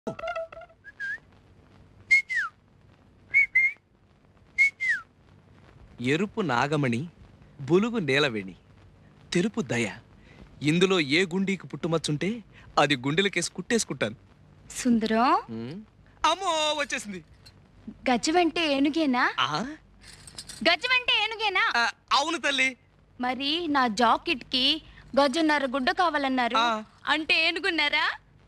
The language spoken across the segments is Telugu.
ఎరుపు నాగమణి, బులుగు నేలవేణి, తెలుపు దయ. ఇందులో ఏ గుండీకి పుట్టుమచ్చుంటే అది గుండెలకేసి కుట్టేసుకుంటాను. సుందరం, అమ్మో వచ్చేసింది. గజమంటే ఏనుగేనా? గజమంటే ఏనుగేనా? అవును తల్లి. మరి నా జాకెట్ కి గజన్నర గుడ్డ కావాలన్నారు, అంటే ఏనుగున్నారా?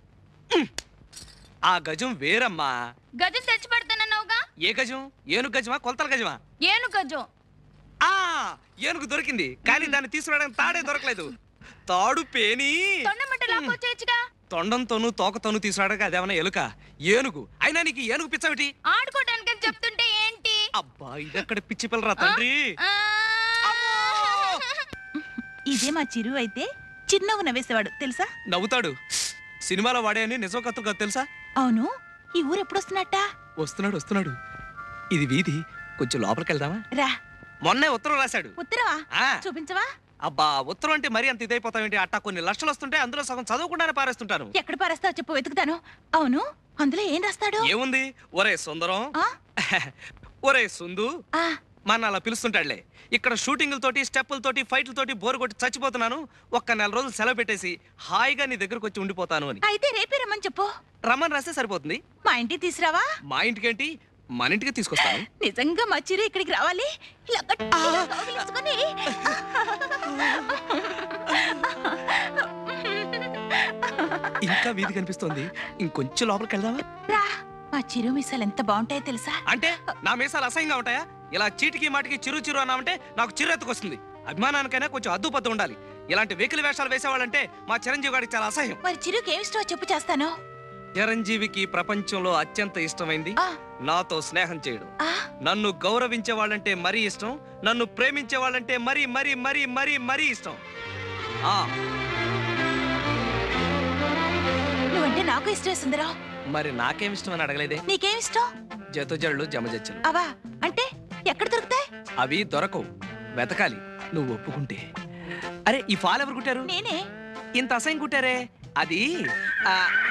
ఆ గజం వేరమ్మా. గజం తెచ్చి పెడతానన్నావుగా. ఏ గజం? ఏనుగు గజమా, కొలతల గజమా? ఏనుగు గజం. ఏనుగు దొరికింది, కానీ దాన్ని తీసుకురావడానికి తాడే దొరకలేదు. తాడు పేని తొండమంటే లాక్కొచ్చేయచ్చుగా. తొండంతోనూ తోకతోనూ తీసుకురావడానికి అదేమన్నా ఎలుక? ఏనుగు అయినా నీకు ఏనుగు పిచ్చవిటి? ఆడుకోవడానికి చెప్తుంటే ఏంటి? అబ్బా ఇదక్కడ పిచ్చి పిల్లరా తండ్రి. ఇదే మా చిరు అయితే చిన్నగా నవ్వేసేవాడు తెలుసా? నవ్వుతాడు. సినిమాలో వాడే అని నిజం కథ తెలుసా? అవును. ఈ ఊరు ఎప్పుడు వస్తున్నట్ట? వస్తున్నాడు వస్తున్నాడు. ఇది వీధి, కొంచెం లోపలికి వెళ్దామా? రా. మొన్నే ఉత్తరం రాశాడు. ఉత్తరవా? చూపించవా? అబ్బా ఉత్తరం అంటే మరీ అంత ఇదైపోతావేంటి? అట్టా కొన్ని లక్షలు వస్తుంటే అందులో సగం చదవకుండానే పారేస్తుంటాను. ఎక్కడ పారేస్తావు చెప్పు, వెతుకుతాను. అవును, అందులో ఏం రాస్తాడు? ఏముంది? ఒరే సుందరం, ఒరే సుందు మన అలా పిలుస్తుంటాడులే. ఇక్కడ షూటింగులతోటి, స్టెప్పులతోటి, ఫైట్లతోటి బోరు కొట్టి చచ్చిపోతున్నాను. ఒక్క 4 రోజులు సెలవు పెట్టేసి హాయిగా నీ దగ్గరకు వచ్చి ఉండిపోతాను అని. అయితే రేపే రమ్మని చెప్పు. రమ్మని రాస్తే సరిపోతుంది. మా ఇంటికి తీసురావా? మా ఇంటికేంటి, మన ఇంటికి తీసుకొస్తాను. నిజంగా మా చిరు ఇక్కడికి రావాలి. ఇంకా వీధి కనిపిస్తోంది, ఇంకొంచెం లోపలికి వెళ్దామా? మా చిరు మీసాలు ఎంత బాగుంటాయో తెలుసా? అంటే నా మీసాలు అసహ్యంగా ఉంటాయా? ఇలా చీటికి మాటికి చిరు చిరు అన్నామంటే నాకు చిరెత్తుకొస్తుంది. అభిమానానికైనా కొంచెం అద్దుపద్దు ఉండాలి. ఇలాంటి వెకిలి వేషాలు వేసేవాళ్ళంటే మా చిరంజీవి గారికి చాలా అసహ్యం. మరి చిరుకి ఏమి ఇష్టమో చెప్పు, చేస్తాను. చిరంజీవికి ప్రపంచంలో అత్యంత ఇష్టమైంది నాతో స్నేహం చేయడం. నన్ను గౌరవించే వాళ్ళంటే మరీ ఇష్టం, నన్ను ప్రేమించే వాళ్ళంటే మరీ మరీ మరీ మరీ మరీ ఇష్టం. నువ్వంటే నాకు ఇష్టమే సుందరం. మరి నాకేమిష్టం అని అడగలేదే? నీకేమిష్టం? జతుజళ్ళు జమజచ్చలు. అవా అంటే ఎక్కడ దొరుకుతాయి? అవి దొరకవు, వెతకాలి. నువ్వు ఒప్పుకుంటే. అరే ఈ ఫాల్ ఎవరు కుట్టారు? నేనే. ఇంత అసహ్యం కుట్టారే? అది